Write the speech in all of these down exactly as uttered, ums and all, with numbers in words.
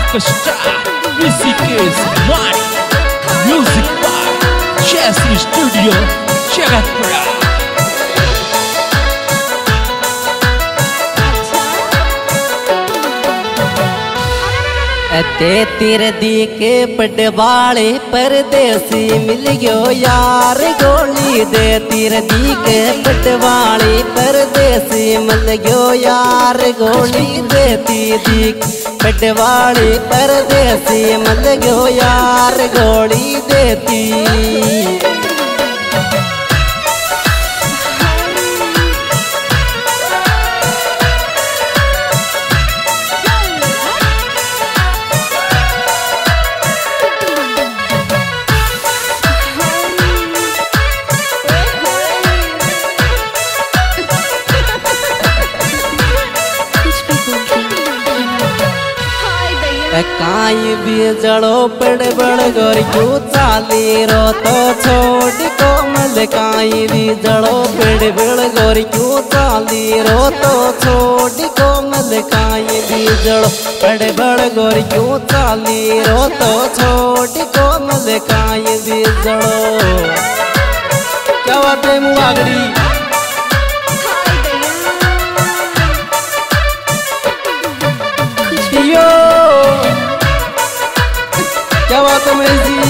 Rockstar Rishikesh मारी music by जैसी studio Jagatpura. ते तेरे दी के पटवाले परदेसी मिल गयो यार गोली दे तेरे दी के पटवाले परदेसी मिल गयो यार गोली देती दी पटवाले परदेसी मिल गयो यार गोली देती। काई भी जड़ो पड़ बड़ गोर क्यों चाली रो तो छोड़ कोमल काई भी जड़ो पड़ बड़ गोर क्यों चाली रो तो छोड़ कोमल काई भी जड़ो पड़ बड़ गोर क्यों चाली रो तो छोड़ कोमल काई भी जड़ो। क्या बात है मुआगड़ी क्या बात है महेश जी।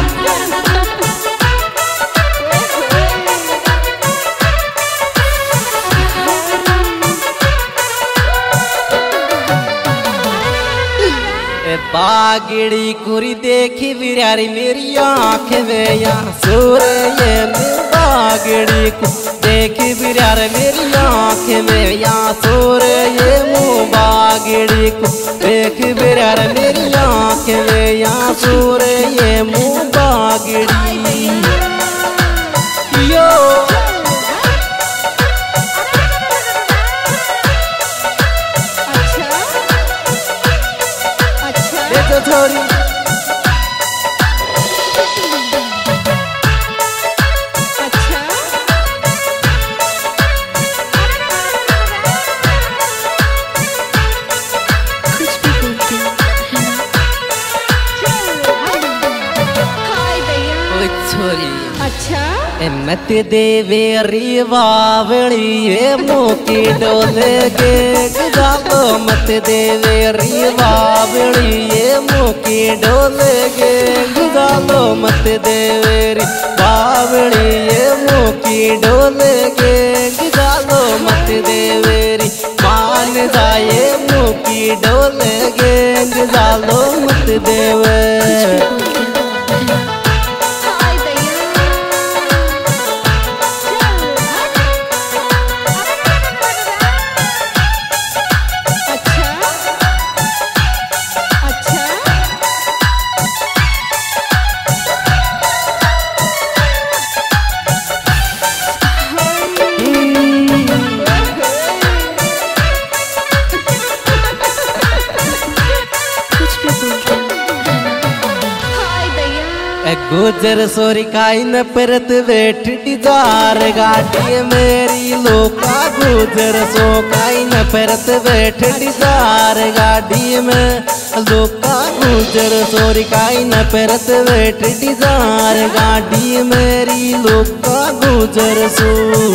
बागड़ी कुरी देखी बिरारी मेरी आँख में या सूरे ये बागड़ी को देखी बिरार मेरी आँख में या सूरे ये मुँह बागड़ी को देख बिरार मेरी आँख में या सूरे ये मुँह बागड़ी यो छोरी अच्छा कुछ भी बोलते है ना छोरी अच्छा मत देवे री बावड़ी ये मुकी डोले के गालो मत देवे री बावड़ी ये मुकी डोले के गालो मत देवे री बावड़ी ये मुकी डोले के गालो मत देवे री मान जाए मुकी डोले के गालो मत देवे। गुजर सोरी काई न परत बैठ डिजार गाड़ी मेरी लोका गुजर सो काई न परत बैठ डिजार गाड़ी में लोका गुजर सोरी काई न परत बैठ डिजार गाड़ी मेरी लोका गुजर सो।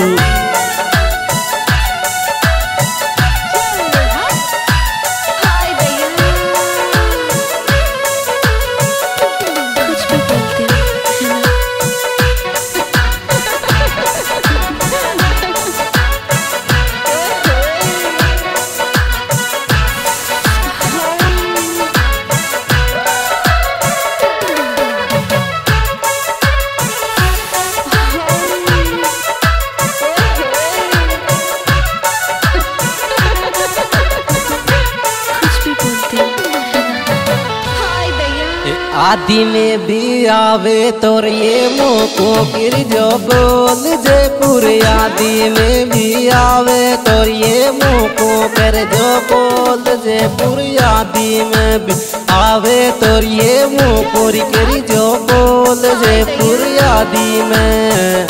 आदि में भी आवे तोर ये मोको गिर जो बोल जयपुर आदि में भी आवे तोर ये मोको कर जो बोल जयपुर आदि में भी आवे तोर ये मोको कर जो बोल जयपुर आदि में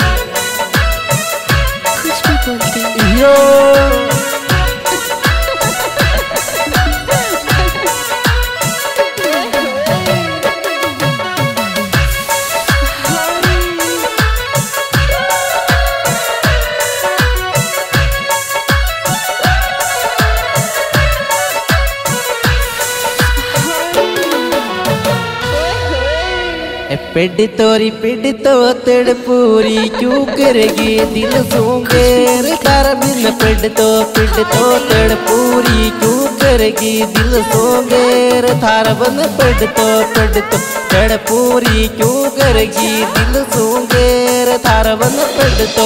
कुछ भी बोलते यो पिड तोरी पिड तो तिड़ पूरी क्यों करेगी दिल सूंगेर तार बिन पिड तो पिड तो तिड़ पूरी क्यों करेगी दिल सूंगेर थार बिन पिड तो पिड तो तिड़ पूरी क्यों करेगी दिल सूंगेर थार बिन पिड तो।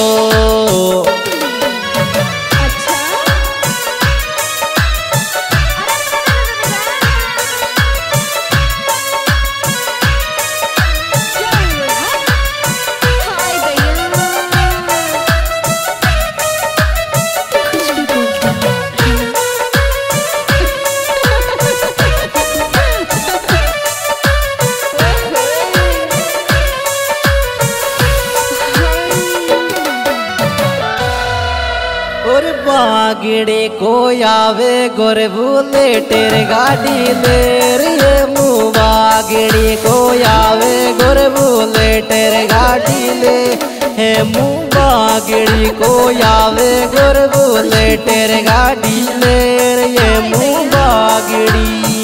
और बागड़े को आवे गोर भूले टेर गाड़ी ले रे मुँह बागड़े को आवे गोर भूले टेर गाड़ी ले हे मुँह बागड़ी को आवे गोर भूले टेर गाड़ी ले रे मुँह बागड़ी।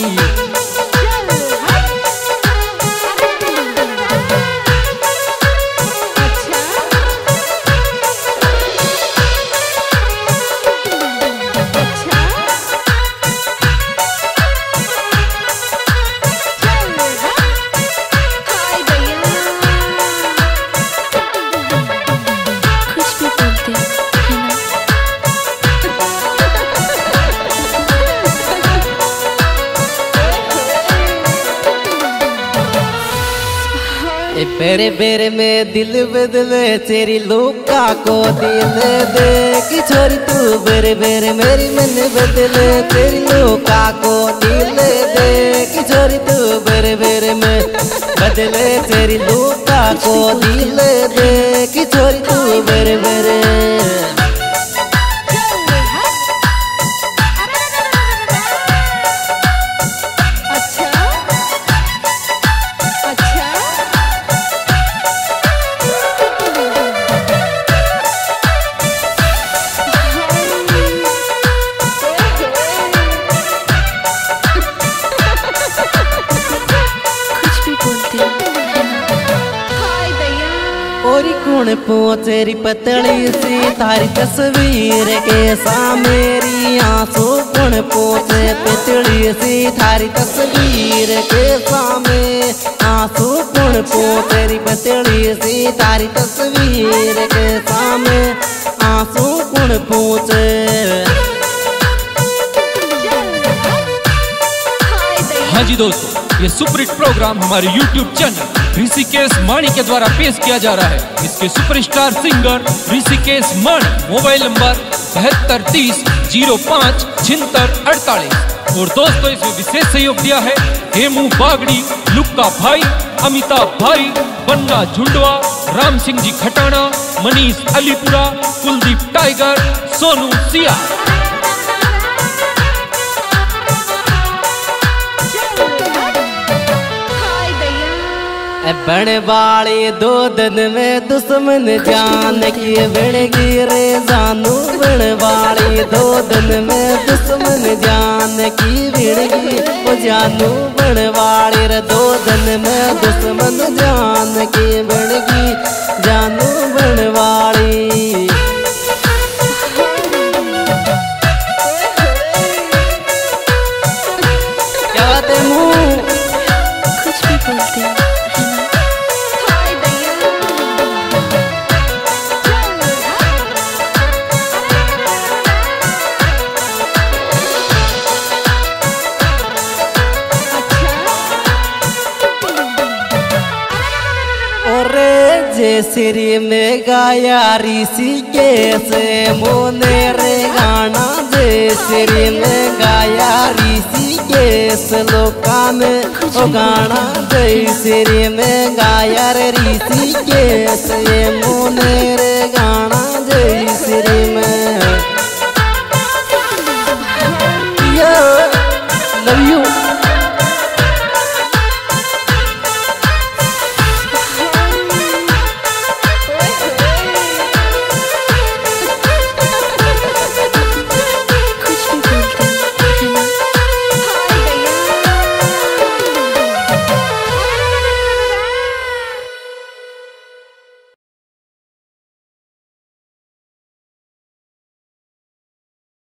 बेरे बेरे में दिल बदले तेरी लुका को दिल दे कि छोरी तू बेरे बेरे मेरी मन बदले तेरी लुका को दिल दे कि छोरी तू बेरे बेरे में बदले तेरी लुका को दिल दे कि छोरी तू बेरे बेरे। और कौन पहुँचेरी पतली सी थारी तस्वीर के सामेरी आंसू कौन पहुँचे पतली सी थारी तस्वीर के सामे आंसू कौन पहुँचेरी पतली सी थारी तस्वीर के सामे आंसू कौन पहुँचे। हाँ जी दोस्तों, ये सुपरहिट प्रोग्राम हमारे यूट्यूब चैनल ऋषिकेश माणी के द्वारा पेश किया जा रहा है। इसके superstar singer Rishikesh Mani, mobile number बहत्तर तीस जीरो पाँच छिहत्तर अड़तालीस। और दोस्तों इसमें विशेष सहयोग दिया है हेमू बागड़ी, लुक्का भाई, अमिताभ भाई, बन्ना झुंडवा, राम सिंह जी खटाना, मनीष अलीपुरा, कुलदीप टाइगर, सोनू सिया। बण वाली दो दिन में दुश्मन जान की बिड़गी रे जानू बण वाली दो दिन में दुश्मन जान की बिड़गी ओ जानू बण वाली रे दो दिन में दुश्मन जान की बिड़गी जानू बण वाली। क्या बात है मुँह कुछ भी बोलते हैं। श्री में गाया ऋषिकेश मोने रे गाना जय श्री में गाया ऋषिकेश लोका में ओ गाना जय श्री में गाया ऋषिकेश ये मोने